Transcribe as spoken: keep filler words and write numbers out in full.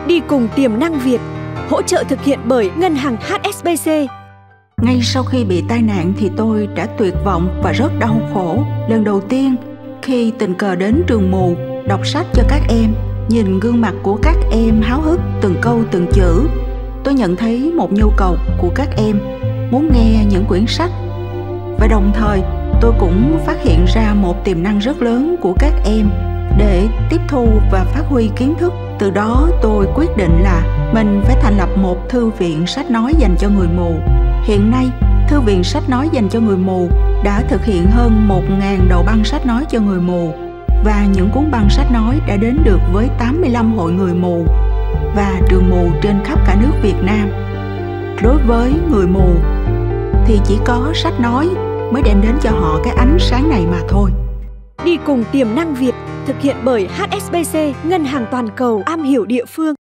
Đi cùng tiềm năng Việt, hỗ trợ thực hiện bởi Ngân hàng hát ét bê xê. Ngay sau khi bị tai nạn thì tôi đã tuyệt vọng và rất đau khổ. Lần đầu tiên khi tình cờ đến trường mù, đọc sách cho các em, nhìn gương mặt của các em háo hức từng câu từng chữ, tôi nhận thấy một nhu cầu của các em muốn nghe những quyển sách. Và đồng thời tôi cũng phát hiện ra một tiềm năng rất lớn của các em để tiếp thu và phát huy kiến thức. Từ đó tôi quyết định là mình phải thành lập một thư viện sách nói dành cho người mù. Hiện nay, Thư viện sách nói dành cho người mù đã thực hiện hơn một nghìn đầu băng sách nói cho người mù, và những cuốn băng sách nói đã đến được với tám mươi lăm hội người mù và trường mù trên khắp cả nước Việt Nam. Đối với người mù thì chỉ có sách nói mới đem đến cho họ cái ánh sáng này mà thôi. Đi cùng tiềm năng Việt, thực hiện bởi hát ét bê xê, Ngân hàng toàn cầu am hiểu địa phương.